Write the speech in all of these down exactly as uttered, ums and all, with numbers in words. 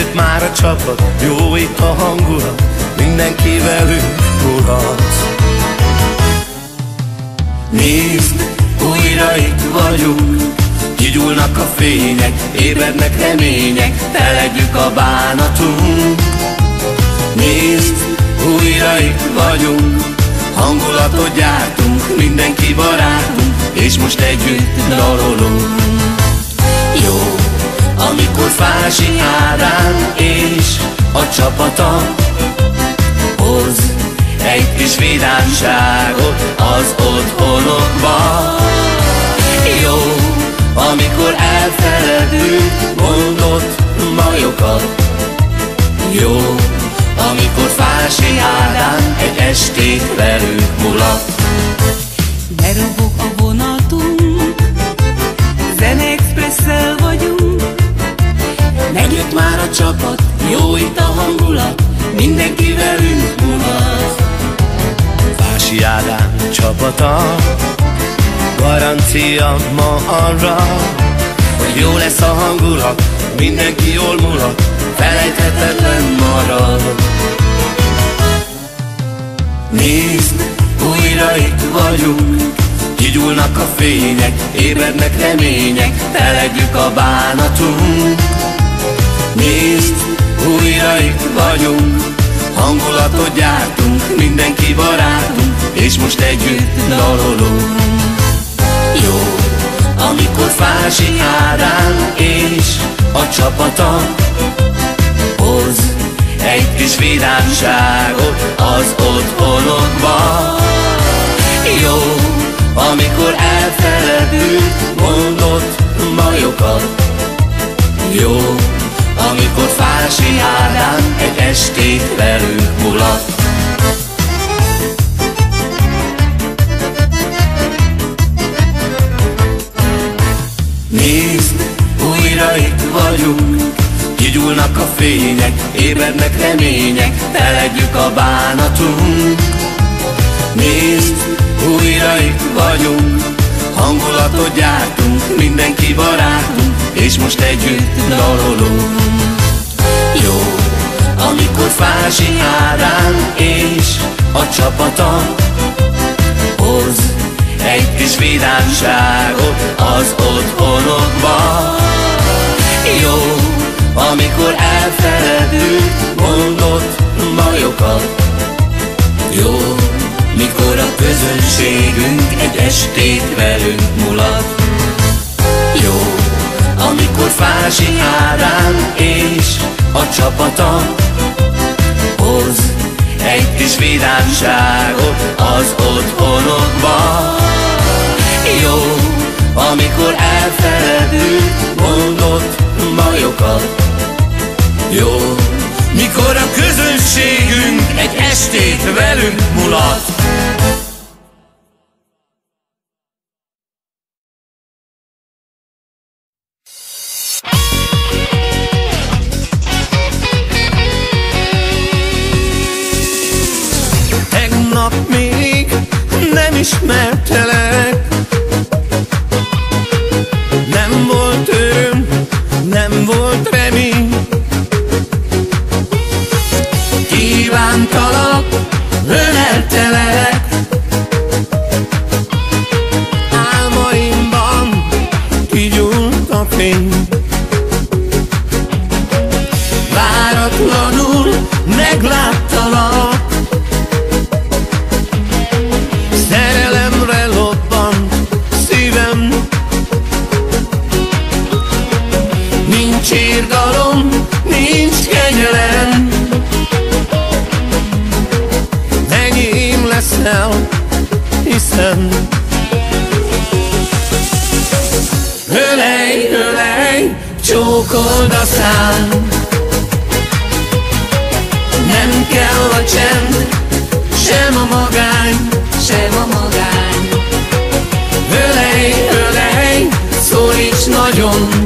Megjött már a csapat, jó itt a hangulat, mindenki velünk mulat. Nézd, újra itt vagyunk, kigyúlnak a fények, ébrednek remények, telegük a bánatunk. Nézd, újra itt vagyunk, hangulatot gyártunk, mindenki barátunk, és most együtt dalolunk. Jó, amikor Fási Ádám és a csapata hoz egy kis vidámságot az otthonokba. Jó, amikor elfeledünk gondot, bajokat. Jó, amikor Fási Ádám egy estét velünk mulat. Berobog a vonatunk, Zenexpresszel vagyunk. Megjött már a csapat, jó itt a hangulat, mindenki velünk mulat. Fási Ádám csapata, garancia ma arra, hogy jó lesz a hangulat, mindenki jól mulat, felejthetetlen marad. Nézd, újra itt vagyunk, kigyúlnak a fények, ébrednek remények, telegük a bánatunk. Nézd, újra itt vagyunk, hangulatot gyártunk, mindenki barátunk, és most együtt dalolunk. Jó, amikor Fási Ádám és a csapata hoz egy kis vidámságot az otthonokba. Jó, amikor elfeledünk gondot, bajokat. Jó, amikor Fási Ádám egy estét velünk mulat. Nézd, újra itt vagyunk, kigyúlnak a fények, ébrednek remények, telegük a bánatunk. Nézd, újra itt vagyunk, hangulatot gyártunk, mindenki barátunk, és most együtt dalolunk. Jó, amikor Fási Ádám és a csapata hoz egy kis vidámságot az otthonokba. Jó, amikor elfeledünk gondot, bajokat. Jó, mikor a közönségünk egy estét velünk mulat. Jó, amikor Fási Ádám és a csapata hoz egy kis vidámságot az otthonokba. Jó, amikor elfeledünk gondot, bajokat. Jó, mikor a közönségünk egy estét velünk mulat. Tegnap még nem ismertelek, nem volt öröm, nem volt remény. Kívántalak, öleltelek, álmaimban kigyúlt a fény. Váratlanul megláttalak, szerelemre lobbant szívem. Nincs irgalom, nincs kegyelem, enyém leszel, hiszem. Ölej, ölej, csókold a szám, nem kell a csend, sem a magány, sem a magány. Ölej, ölej, szólíts nagyon,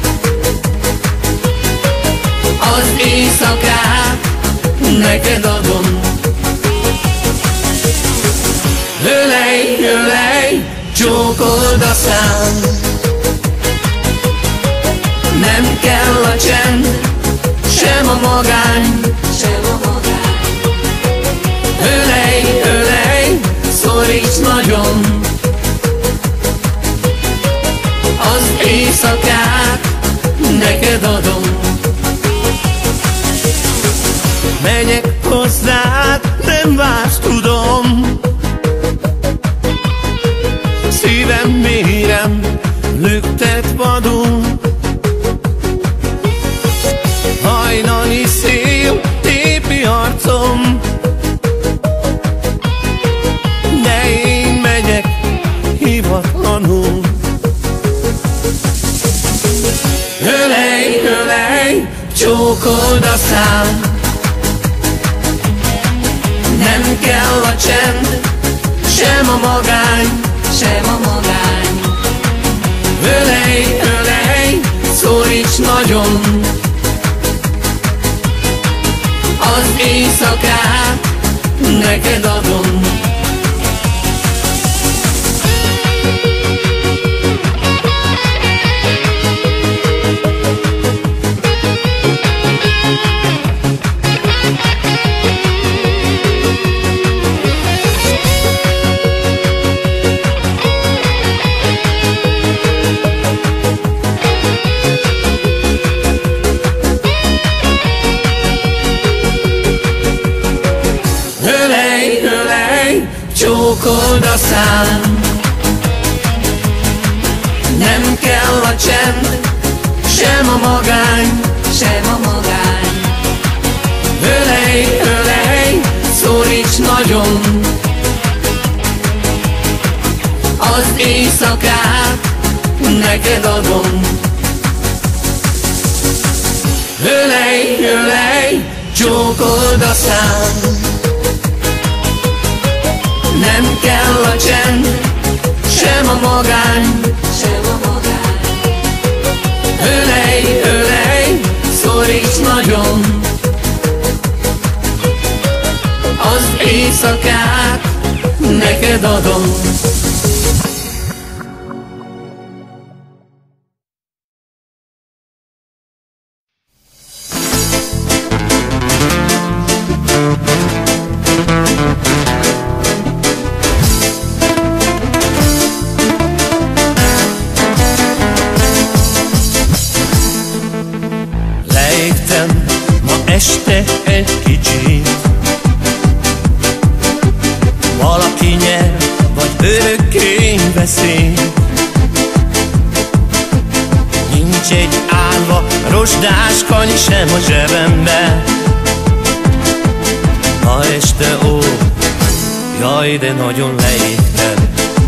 az éjszakát neked adom. Ölej, ölej, csókold a szám, nem kell a csend, sem a magány, sem a magány. Ölej, ölej, szoríts nagyon, az éjszakát neked adom. Megyek hozzád, nem vársz, tudom, szívem mérem, lüktet vadul. Hajnali szél tépi arcom, de én megyek hivatlanul. Ölej, ölej, csókold a szám, nem kell a csend, sem a magány, sem a magány. Ölej, ölej, szoríts nagyon, az éjszakát neked adom. Csókold a szám, nem kell a csend, sem a magány, sem a magány. Ölej, ölej, szoríts nagyon, az éjszakát neked adom. Ölej, ölej, csókold a szám, nem kell a csend, sem a magány, sem a magány. Ölej, ölej, szoríts nagyon, az éjszakát neked adom. Este egy kicsit, valaki nyer, vagy örökké veszély. Nincs egy álva, rozsdás kany sem a zsebembe. Ma este ó, jaj, de nagyon leégtem.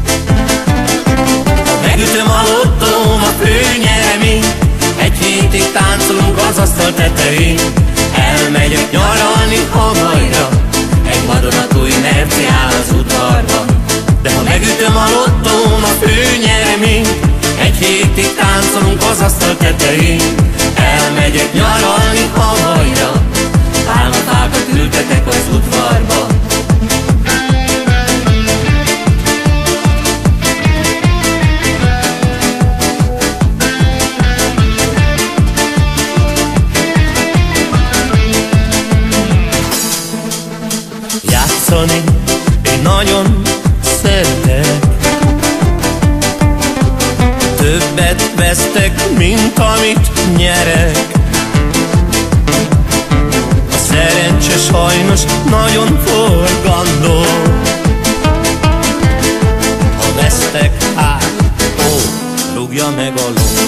Ha megütöm a lottóm, a főnyeremény, egy hétig táncolunk az asztal tetején. Elmegyek nyaralni Hawaiira, egy vadonatúj merci áll az udvarban. De ha megütöm a lottóm, a főnyeremény, egy hétig táncolunk az asztal tetején. Elmegyek nyaralni Hawaiira, pálmafákat ültetek az udvarban. Játszani én nagyon szeretek, többet vesztek, mint amit nyerek. A szerencse sajnos nagyon forgandó, ha vesztek, hát, ó, rúgja meg a ló.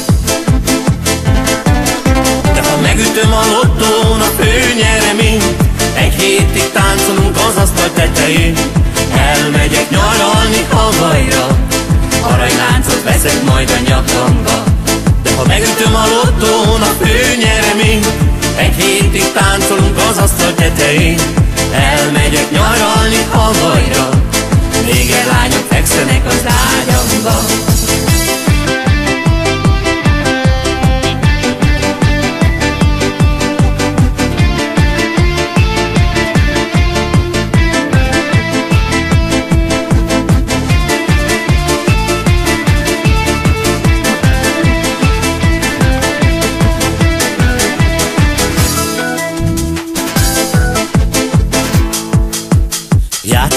De ha megütöm a lottón, a főnyeremény, egy hétig táncolunk az asztal tetején. Elmegyek nyaralni Hawaiira, aranyláncot veszek majd a nyakamba. De ha megütöm a lottón, a főnyeremény, egy hétig táncolunk az asztal tetején. Elmegyek nyaralni Hawaiira, régen lányok fekszenek az ágyamba.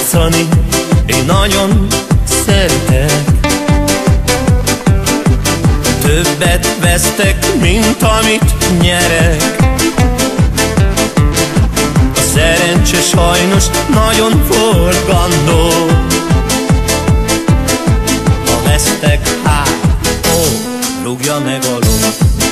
játszani, én nagyon szeretek. Többet vesztek, mint amit nyerek. A szerencse sajnos nagyon forgandó. Ha vesztek, hát, ó, rúgja meg a ló.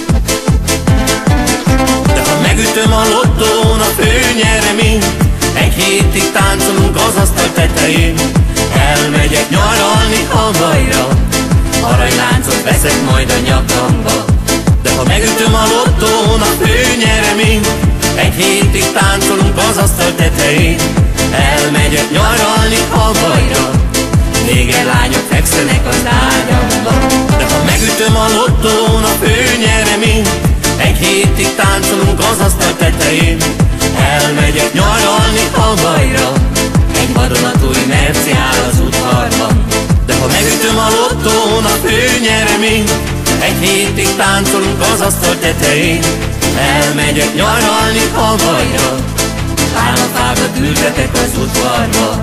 De ha megütöm a lottón a főnyereményt, egy hétig táncolunk az asztal tetején. Elmegyek nyaralni Hawaiira, aranyláncot veszek majd a nyakamba. De ha megütöm a lottón a főnyereményt, egy hétig táncolunk az asztal tetején. Elmegyek nyaralni Hawaiira, régen lányok fekszenek az ágyamba. De ha megütöm a lottón a főnyereményt, egy hétig táncolunk az asztal tetején. Elmegyek nyaralni Hawaiira, egy vadonatúj merci áll az udvarban. De ha megütöm a lottón a főnyereményt, egy hétig táncolunk az asztal tetején. Elmegyek nyaralni Hawaiira, pálmafákat ültetek az udvarba.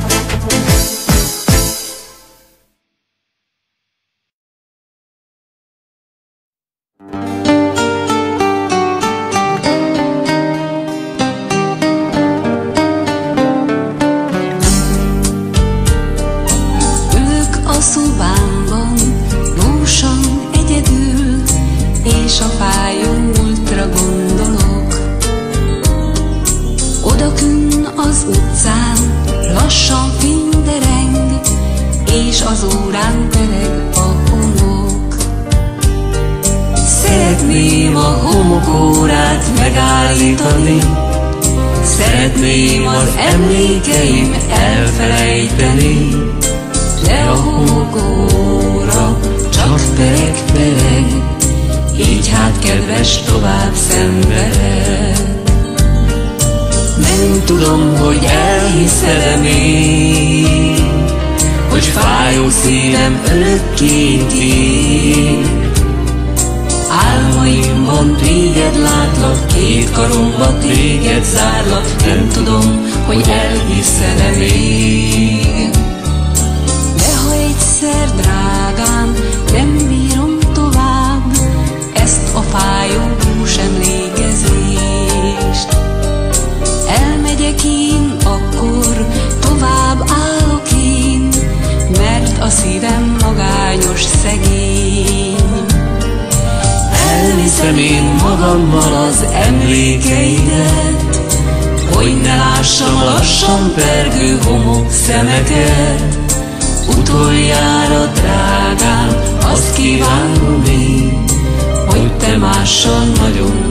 Szeretném a homokórát megállítani, szeretném az emlékeim elfelejteni. De a homokóra csak pereg-pereg, így hát kedves tovább szenved. Nem tudom, hogy elhiszed-e még, hogy fájó szívem örökké tiéd. Álmaimban téged látlak, két karomba téged zárlak. Nem tudom, hogy elhiszed-e még. De ha egyszer, drágám, nem bírom tovább ezt a fájó hús emlékezést, elmegyek én, akkor tovább állok én, mert a szívem magányos, szegény. Elviszem én magammal az emlékeidet, hogy ne lássam a lassan pergő homok szemeket. Utoljára, drágám, azt kívánom én, hogy te mással nagyon